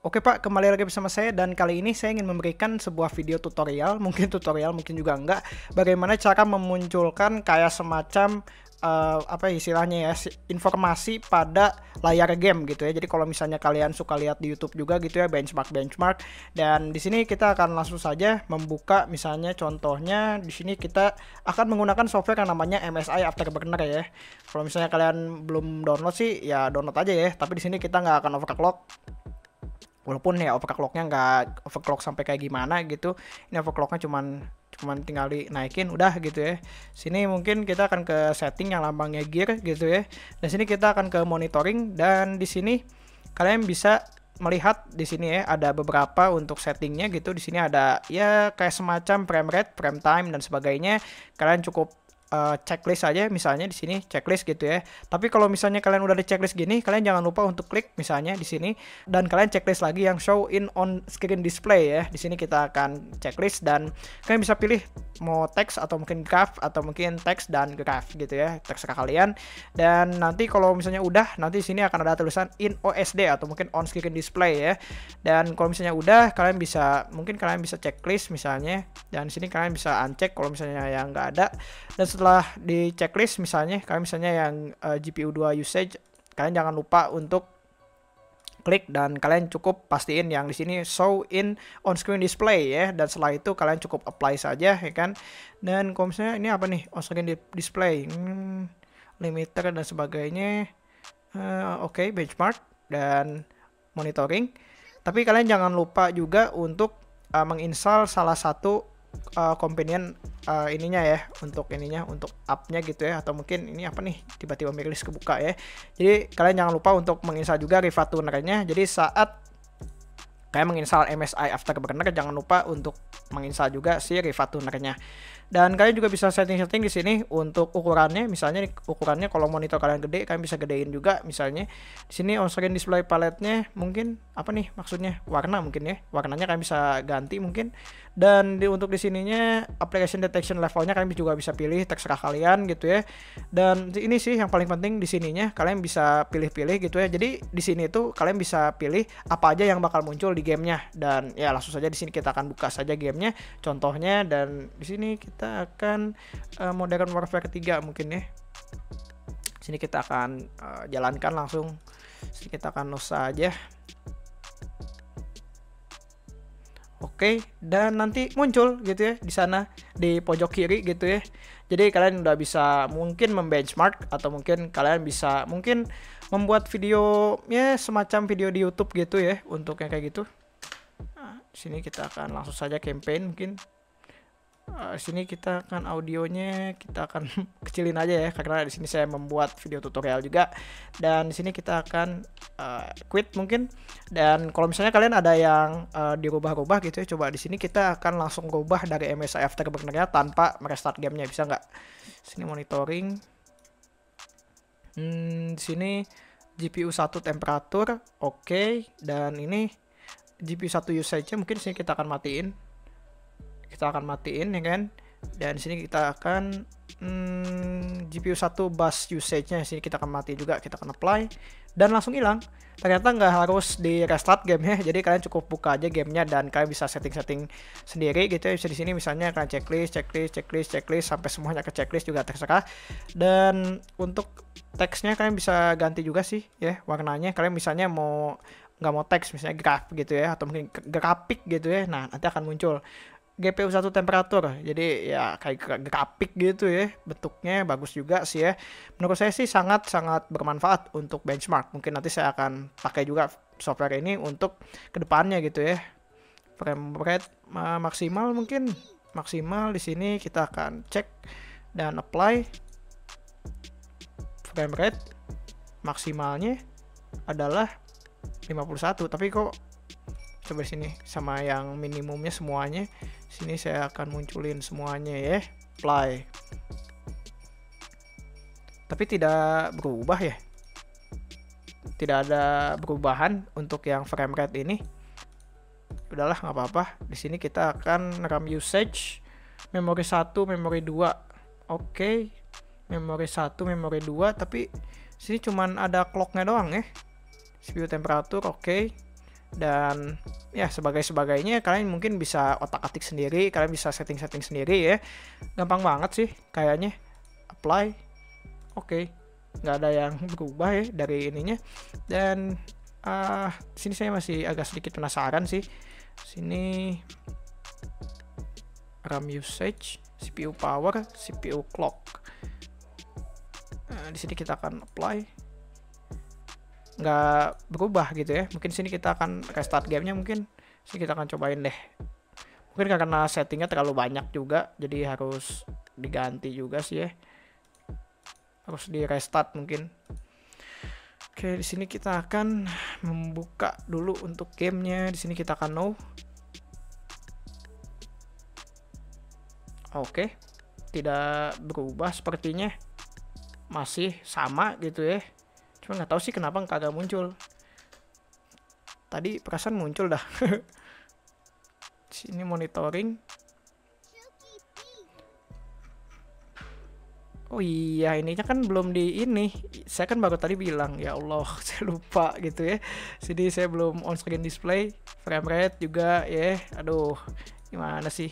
Oke Pak, kembali lagi bersama saya dan kali ini saya ingin memberikan sebuah video tutorial, mungkin juga enggak, bagaimana cara memunculkan kayak semacam apa istilahnya ya, informasi pada layar game gitu ya. Jadi kalau misalnya kalian suka lihat di YouTube juga gitu ya, benchmark, dan di sini kita akan langsung saja membuka misalnya contohnya di sini kita akan menggunakan software yang namanya MSI Afterburner ya. Kalau misalnya kalian belum download sih ya download aja ya, tapi di sini kita nggak akan overclock. Walaupun ya overclocknya nggak overclock sampai kayak gimana gitu, ini overclocknya cuman tinggal dinaikin udah gitu ya. Sini mungkin kita akan ke setting yang lambangnya gear gitu ya, dan sini kita akan ke monitoring, dan di sini kalian bisa melihat di sini ya ada beberapa untuk settingnya gitu. Di sini ada ya kayak semacam frame rate, frame time dan sebagainya. Kalian cukup checklist aja, misalnya di sini checklist gitu ya. Tapi kalau misalnya kalian udah di checklist gini, kalian jangan lupa untuk klik misalnya di sini dan kalian checklist lagi yang show in on screen display ya. Di sini kita akan checklist dan kalian bisa pilih mau teks atau mungkin graph atau mungkin teks dan graph gitu ya, terserah kalian. Dan nanti kalau misalnya udah, nanti di sini akan ada tulisan in OSD atau mungkin on screen display ya. Dan kalau misalnya udah, kalian bisa checklist misalnya, dan di sini kalian bisa uncheck kalau misalnya yang nggak ada. Dan setelah di checklist misalnya kalian yang GPU 2 usage, kalian jangan lupa untuk klik dan kalian cukup pastiin yang di sini show in on screen display ya. Dan setelah itu kalian cukup apply saja ya kan. Dan kalau misalnya ini apa nih, on screen display limiter dan sebagainya. Oke, benchmark dan monitoring. Tapi kalian jangan lupa juga untuk menginstal salah satu companion ininya ya, untuk app-nya gitu ya, atau mungkin ini apa nih, tiba-tiba miris kebuka ya. Jadi kalian jangan lupa untuk menginstal juga Riva Tuner-nya. Jadi saat kalian menginstal MSI Afterburner, jangan lupa untuk menginstal juga si Riva Tuner-nya. Dan kalian juga bisa setting-setting di sini untuk ukurannya. Misalnya ukurannya kalau monitor kalian gede, kalian bisa gedein juga. Misalnya di sini on screen display paletnya mungkin apa nih maksudnya, warna mungkin ya. Warnanya kalian bisa ganti mungkin. Dan untuk di sininya application detection levelnya kalian juga bisa pilih, terserah kalian gitu ya. Dan ini sih yang paling penting di sininya, kalian bisa pilih-pilih gitu ya. Jadi di sini tuh kalian bisa pilih apa aja yang bakal muncul di gamenya. Dan ya langsung saja di sini kita akan buka saja gamenya, contohnya. Dan di sini kita akan Modern Warfare 3 mungkin ya. Sini kita akan jalankan langsung. Sini kita akan load saja. Oke, dan nanti muncul gitu ya di sana di pojok kiri gitu ya. Jadi kalian udah bisa mungkin membenchmark, atau mungkin kalian bisa mungkin membuat video ya semacam video di YouTube gitu ya, untuk yang kayak gitu. Nah, sini kita akan langsung saja campaign mungkin. Sini kita akan audionya kita akan kecilin aja ya, karena di sini saya membuat video tutorial juga. Dan di sini kita akan quit mungkin. Dan kalau misalnya kalian ada yang dirubah-rubah gitu ya, coba di sini kita akan langsung rubah dari MSI Afterburner-nya tanpa merestart gamenya, bisa nggak? Sini monitoring. Di sini GPU 1 temperatur, oke. Dan ini GPU 1 usage-nya mungkin sini kita akan matiin. Ya kan. Dan sini kita akan GPU 1 bus usage-nya sini kita akan mati juga, kita akan apply dan langsung hilang. Ternyata nggak harus di restart game ya, jadi kalian cukup buka aja gamenya dan kalian bisa setting sendiri gitu ya. Bisa di sini misalnya kalian checklist sampai semuanya ke checklist juga terserah. Dan untuk teksnya kalian bisa ganti juga sih ya warnanya. Kalian misalnya nggak mau teks, misalnya graph gitu ya, atau mungkin grafik gitu ya. Nah, nanti akan muncul GPU 1 temperatur, jadi ya kayak grafik gitu ya, bentuknya bagus juga sih ya. Menurut saya sih sangat bermanfaat untuk benchmark. Mungkin nanti saya akan pakai juga software ini untuk kedepannya gitu ya. Frame rate maksimal mungkin maksimal di sini kita akan cek dan apply. Frame rate maksimalnya adalah 51, tapi kok coba sini sama yang minimumnya semuanya. Sini saya akan munculin semuanya ya, apply. Tapi tidak berubah ya. Tidak ada perubahan untuk yang frame rate ini. Udahlah nggak apa-apa. Di sini kita akan RAM usage, memori 1, memori 2. Oke. Memori 1, memori 2, tapi sini cuman ada clocknya doang ya. CPU temperatur oke. Dan ya sebagainya kalian mungkin bisa otak-atik sendiri, kalian bisa setting-setting sendiri ya. Gampang banget sih kayaknya. Apply. Oke. Nggak ada yang berubah ya dari ininya. Dan sini saya masih agak sedikit penasaran sih. Sini RAM usage, CPU power, CPU clock. Nah, di sini kita akan apply. Nggak berubah gitu ya. Mungkin sini kita akan restart gamenya, mungkin sini kita akan cobain deh. Mungkin karena settingnya terlalu banyak juga, jadi harus diganti juga sih ya. Harus di restart mungkin. Oke, di sini kita akan membuka dulu untuk gamenya. Di sini kita akan no. Oke, tidak berubah sepertinya, masih sama gitu ya. Cuma nggak tahu sih kenapa kagak muncul. Tadi perasaan muncul dah. Sini monitoring. Oh iya, ininya kan belum di ini. Saya kan baru tadi bilang, ya Allah, saya lupa gitu ya. Sini saya belum on screen display, frame rate juga ya. Aduh, gimana sih?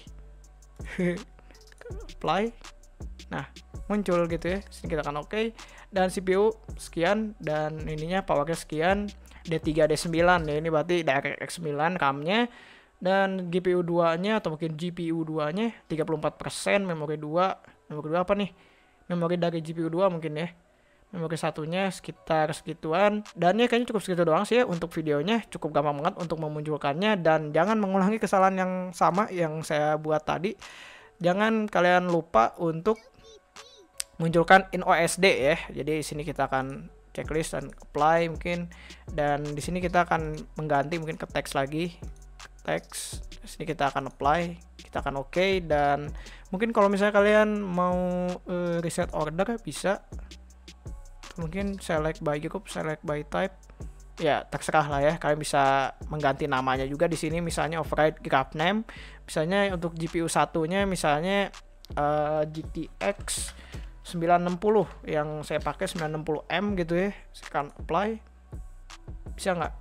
Apply. Nah, muncul gitu ya. Sini kita akan oke. Dan CPU sekian dan ininya powernya sekian. D3 D9 ya, ini berarti DirectX 9 RAM-nya. Dan GPU 2-nya atau mungkin GPU 2-nya 34%, memori 2. Memori 2 apa nih? Memori dari GPU 2 mungkin ya. Memori satunya sekitar segituan. Dan ya kayaknya cukup segitu doang sih ya untuk videonya. Cukup gampang banget untuk memunculkannya. Dan jangan mengulangi kesalahan yang sama yang saya buat tadi. Jangan kalian lupa untuk munculkan InOSD ya. Jadi di sini kita akan checklist dan apply mungkin. Dan di sini kita akan mengganti mungkin ke teks lagi. Teks. Di sini kita akan apply, kita akan oke. Dan mungkin kalau misalnya kalian mau reset order bisa. Mungkin select by group, select by type. Ya, terserah lah ya. Kalian bisa mengganti namanya juga di sini, misalnya override graph name. Misalnya untuk GPU satunya misalnya GTX 960 yang saya pakai 960M gitu ya. Saya akan apply. Bisa nggak?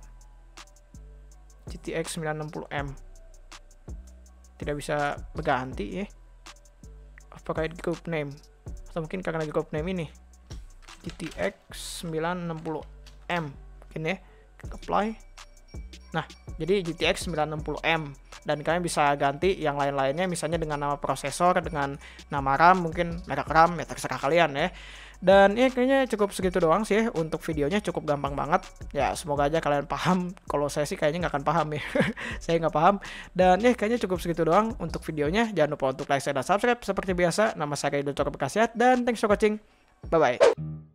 GTX 960M. Tidak bisa berganti ya. Override group name. Atau mungkin karena group name ini. GTX 960M. Mungkin ya. Apply. Nah, jadi GTX 960M. Dan kalian bisa ganti yang lain-lainnya, misalnya dengan nama prosesor, dengan nama RAM, mungkin merek RAM, ya terserah kalian ya. Dan ya kayaknya cukup segitu doang sih ya, untuk videonya cukup gampang banget. Ya semoga aja kalian paham. Kalau saya sih kayaknya nggak akan paham ya. Saya nggak paham. Dan ya kayaknya cukup segitu doang untuk videonya. Jangan lupa untuk like, share, dan subscribe. Seperti biasa, nama saya Dr. Bekasiat, dan thanks for watching. Bye-bye.